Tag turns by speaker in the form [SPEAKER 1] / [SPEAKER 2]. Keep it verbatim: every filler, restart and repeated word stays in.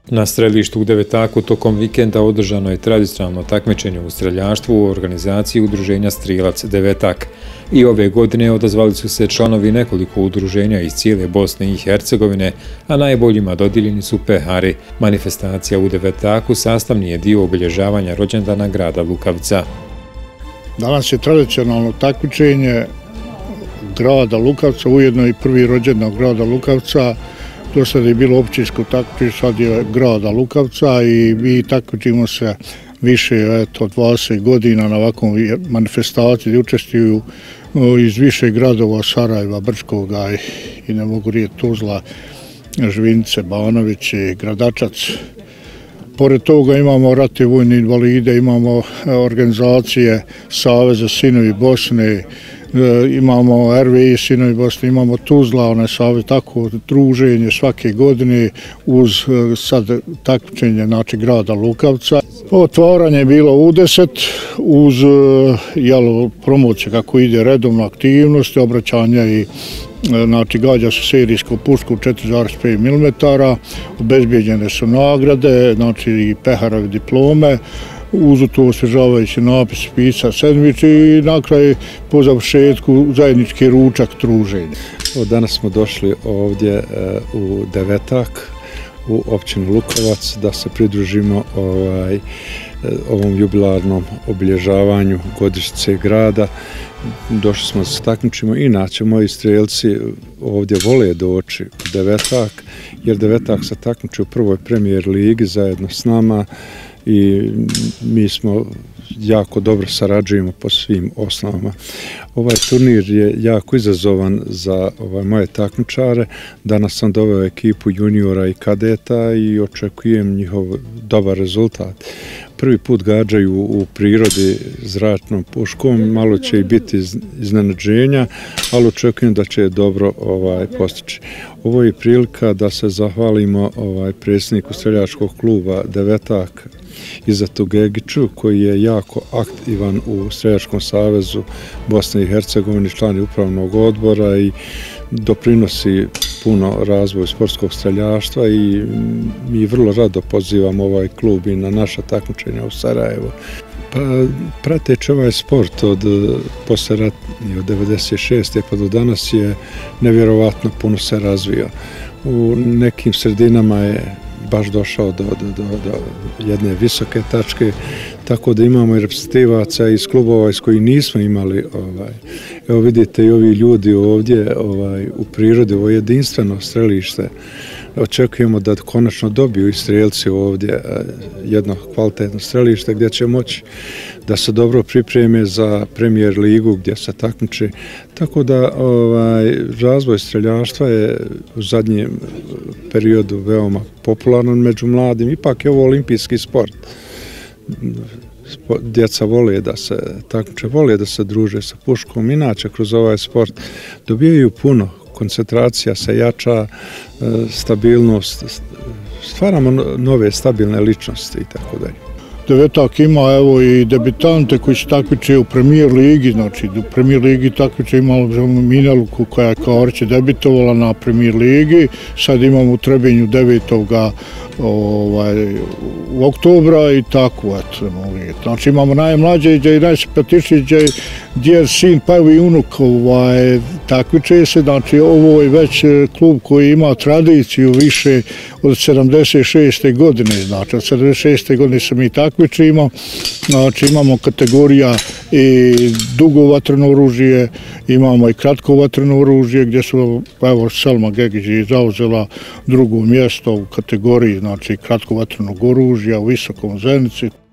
[SPEAKER 1] Na strelištu u Devetaku tokom vikenda održano je tradicionalno takmičenje u streljaštvu u organizaciji udruženja Strilac Devetak. I ove godine odazvali su se članovi nekoliko udruženja iz cijele Bosne i Hercegovine, a najboljima dodijeljeni su pehari. Manifestacija u Devetaku sastavni je dio obilježavanja rođendana grada Lukavca.
[SPEAKER 2] Danas je tradicionalno takmičenje grada Lukavca, ujedno i prvi rođendan grada Lukavca. Do sada je bilo općinsko takmičenje, sad je grada Lukavca i mi takmičimo se više eto, dvadeset godina na ovakvom manifestaciji gdje učestvuju iz više gradova Sarajeva, Brčkoga i, i ne mogu rijeti Tuzla, Žvinice, Banović i Gradačac. Pored toga imamo ratne vojne invalide, imamo organizacije Saveza Sinovi Bosne, imamo R V I Sinovi Bosne, imamo Tuzla, onaj savez, tako druženje svake godine uz sad takmičenje znači, grada Lukavca. Otvaranje je bilo u deset uz jel, promocije kako ide redovna aktivnost, obraćanja i znači gađa se serijsko pušku četiri zarez pet milimetara, obezbijeđene su nagrade, znači i peharove diplome, uz to osvježavajući napis pisa sendvič i na kraju po završetku zajednički ručak druženja.
[SPEAKER 3] Danas smo došli ovdje u Devetak, u općinu Lukovac, da se pridružimo ovaj, ovom jubilarnom obilježavanju godišnjice grada. Došli smo da se takmičimo. Inače, moji strijelci ovdje vole doći u Devetak, jer Devetak se takmiči u prvoj premijer ligi zajedno s nama i mi smo jako dobro sarađujemo po svim osnovama. Ovaj turnir je jako izazovan za ovaj, moje takmičare. Danas sam doveo ekipu juniora i kadeta i očekujem njihov dobar rezultat. Prvi put gađaju u prirodi zračnom puškom, malo će i biti iznenađenja, ali očekujem da će dobro ovaj, postići. Ovo je prilika da se zahvalimo ovaj, predsjedniku streljačkog kluba Devetak Izatu Gegiću, koji je jako aktivan u Streljačkom savezu Bosne i Hercegovine, član upravnog odbora i doprinosi puno razvoju sportskog streljaštva i mi vrlo rado pozivamo ovaj klub i na naša takmičenja u Sarajevu. Pa, prateći ovaj sport od posleratni od devedeset šeste pa do danas je nevjerovatno puno se razvio. U nekim sredinama je baš došao do, do, do, do jedne visoke tačke, tako da imamo i reprezentativaca iz klubova iz kojih nismo imali. Ovaj. Evo vidite i ovi ljudi ovdje ovaj, u prirodi, ovo je jedinstveno strelište. Očekujemo da konačno dobiju i strijelci ovdje jedno kvalitetno strelište gdje će moći da se dobro pripreme za premijer ligu gdje se takmiči. Tako da ovaj, razvoj streljaštva je u zadnjem periodu veoma popularan među mladim. Ipak je ovo olimpijski sport. Djeca vole da se takmiče, vole da se druže sa puškom. Inače, kroz ovaj sport dobijaju puno. Koncentracija se jača, stabilnost, stvaramo nove stabilne ličnosti i tako dalje.
[SPEAKER 2] Devetak ima evo i debitante koji se takmiče u premijer ligi, znači u premijer ligi takmiče imamo Minelku koja je kao Arče debitovala na premijer ligi, sad imamo u Trebinju devetoga ovaj, u oktobra i tako, eto, znači imamo najmlađe i najsimpatičnije gdje je sin pa evo i unuk ovaj, takmiče se, znači ovo je već klub koji ima tradiciju više od sedamdeset šeste godine, znači od sedamdeset šeste godine se mi takmičimo, znači imamo kategorija i dugo vatreno oružje, imamo i kratko vatreno oružje gdje su, evo, Selma Gegić zauzela drugo mjesto u kategoriji, znači kratko vatrenog oružja u visokom Zenici.